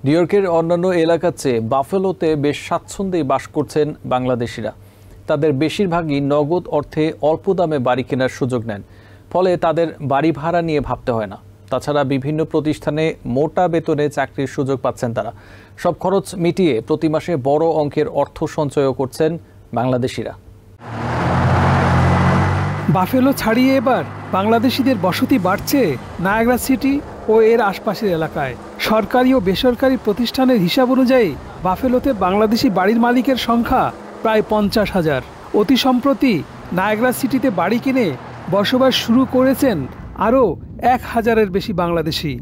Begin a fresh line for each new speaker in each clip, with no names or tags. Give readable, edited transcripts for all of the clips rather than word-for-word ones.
New ইয়র্কের অন্যান্য এলাকার চেয়ে বাফেলোতে বেশ স্বাচ্ছন্দ্যেই বাস করছেন বাংলাদেশিরা। তাদের বেশিরভাগই নগদ অর্থে অল্প দামে বাড়ি কেনার সুযোগ নেন, ফলে তাদের বাড়ি ভাড়া নিয়ে ভাবতে হয় না। তাছাড়া বিভিন্ন প্রতিষ্ঠানে মোটা বেতনে চাকরির সুযোগ পাচ্ছেন তারা। সব খরচ মিটিয়ে প্রতি মাসে বড় অঙ্কের অর্থ সঞ্চয়ও করছেন বাংলাদেশিরা।
বাফেলো ছাড়িয়ে এবার বাংলাদেশিদের বসতি বাড়ছে নায়াগ্রা সিটি ও এর আশপাশের এলাকায়। সরকারি ও বেসরকারি প্রতিষ্ঠানের হিসাব অনুযায়ী বাফেলোতে বাংলাদেশি বাড়ির মালিকের সংখ্যা প্রায় 50,000। অতি সম্প্রতি নায়াগ্রা সিটিতে বাড়ি কিনে বসবাস শুরু করেছেন আরও 1,000-এর বেশি বাংলাদেশি।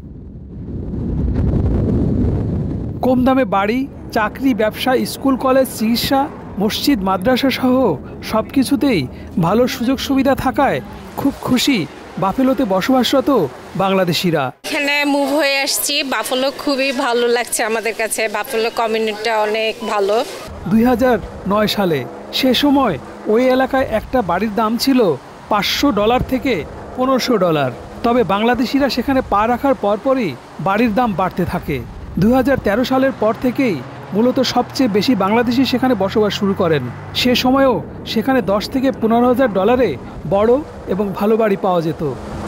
কম দামে বাড়ি, চাকরি, ব্যবসা, স্কুল, কলেজ, চিকিৎসা, মসজিদ, মাদ্রাসা সহ সব কিছুতেই ভালো সুযোগ সুবিধা থাকায় খুব খুশি বাফেলোতে বসবাসরত বাংলাদেশিরা।
এখানে মুভ হয়ে আসছি, বাফেলো খুবই ভালো লাগছে আমাদের কাছে। বাফেলো কমিউনিটিটা অনেক ভালো।
2009 সালে সে সময় ওই এলাকায় একটা বাড়ির দাম ছিল $500 থেকে $1500। তবে বাংলাদেশিরা সেখানে পা রাখার পরপরই বাড়ির দাম বাড়তে থাকে। 2013 সালের পর থেকেই মূলত সবচেয়ে বেশি বাংলাদেশি সেখানে বসবাস শুরু করেন। সে সময়ও সেখানে $10,000 থেকে $15,000 বড় এবং ভালো বাড়ি পাওয়া যেত।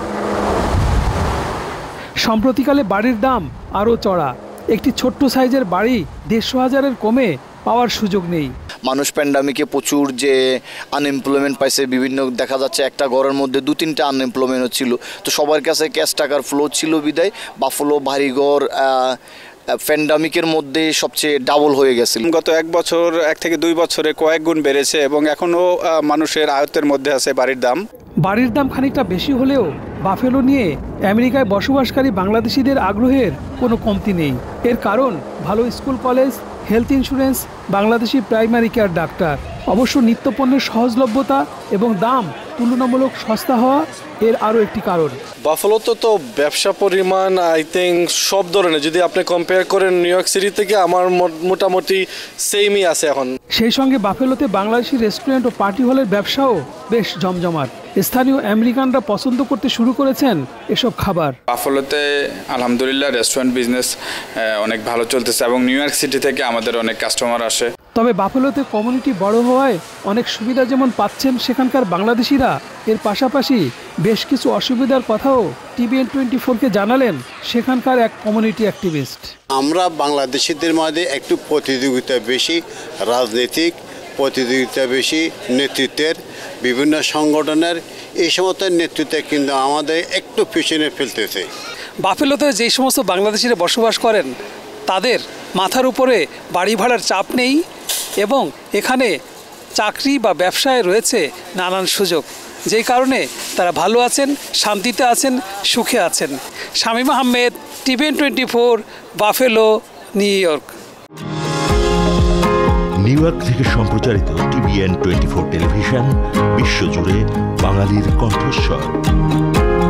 সম্প্রতিকালে বাড়ির দাম আরও চড়া। একটি ছোট্ট সাইজের বাড়ি 150,000-এর কমে পাওয়ার সুযোগ নেই।
মানুষ প্যান্ডামিকে প্রচুর যে আনএমপ্লয়মেন্ট পাইছে, বিভিন্ন দেখা যাচ্ছে একটা ঘরের মধ্যে 2-3টা আনএমপ্লয়মেন্ট ছিল। তো সবার কাছে ক্যাশ টাকার ফ্লো ছিল বিদায় বাফেলো বাড়িঘর প্যান্ডামিকের মধ্যে সবচেয়ে ডাবল হয়ে গেছে।
গত 1 থেকে 2 বছরে কয়েক গুণ বেড়েছে এবং এখনও মানুষের আয়ত্তের মধ্যে আছে বাড়ির দাম।
বাড়ির দাম খানিকটা বেশি হলেও বাফেলো নিয়ে আমেরিকায় বসবাসকারী বাংলাদেশিদের আগ্রহের কোনো কমতি নেই। এর কারণ ভালো school, college, health insurance, Bangladeshi primary care doctor. অবশ্য নিত্যপণ্যের সহজলভ্যতা এবং দাম তুলনামূলক সস্তা হওয়া এর আরও একটি কারণ।
বাফেলোতে তো ব্যবসা পরিমাণ আই থিঙ্ক সব ধরনের, যদি আপনি কম্পেয়ার করেন নিউ ইয়র্ক সিটি থেকে, আমার মোটামুটি সেমই আছে এখন।
সেই সঙ্গে বাফেলোতে বাংলাদেশি রেস্টুরেন্ট ও পার্টি হলের ব্যবসাও বেশ জমজমাট। স্থানীয় আমেরিকানরা পছন্দ করতে শুরু করেছেন এসব খাবার।
বাফেলোতে আলহামদুলিল্লাহ রেস্টুরেন্ট বিজনেস অনেক ভালো চলতেছে এবং নিউ ইয়র্ক সিটি থেকে আমাদের অনেক কাস্টমার আসে। তবে
বাফেলোতে কমিউনিটি বড় হওয়ায় অনেক সুবিধা যেমন পাচ্ছেন সেখানকার বাংলাদেশিরা, এর পাশাপাশি বেশ কিছু অসুবিধার কথাও TBN24-কে জানালেন সেখানকার এক কমিউনিটি অ্যাক্টিভিস্ট।
আমরা বাংলাদেশিদের মধ্যে একটু প্রতিযোগিতা বেশি, রাজনৈতিক প্রতিযোগিতা বেশি, নেতৃত্বের বিভিন্ন সংগঠনের এই সমস্ত নেতৃত্বে কিন্তু আমাদের একটু পিছনে ফেলতেছে।
বাফেলোতে যেই সমস্ত বাংলাদেশিরা বসবাস করেন তাদের মাথার উপরে বাড়ি ভাড়ার চাপ নেই এবং এখানে চাকরি বা ব্যবসায় রয়েছে নানান সুযোগ, যেই কারণে তারা ভালো আছেন, শান্তিতে আছেন, সুখে আছেন। Shamim Ahmed, TBN24, Buffalo, New York.
New York থেকে সম্প্রচারিত TBN24 টেলিভিশন বিশ্বজুড়ে বাঙালির কণ্ঠস্বর।